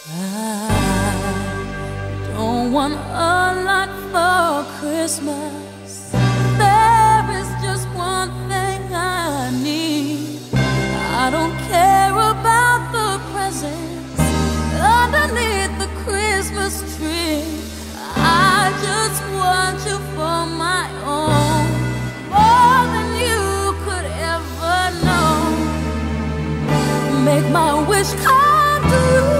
I don't want a lot for Christmas. There is just one thing I need. I don't care about the presents underneath the Christmas tree. I just want you for my own, more than you could ever know. Make my wish come true.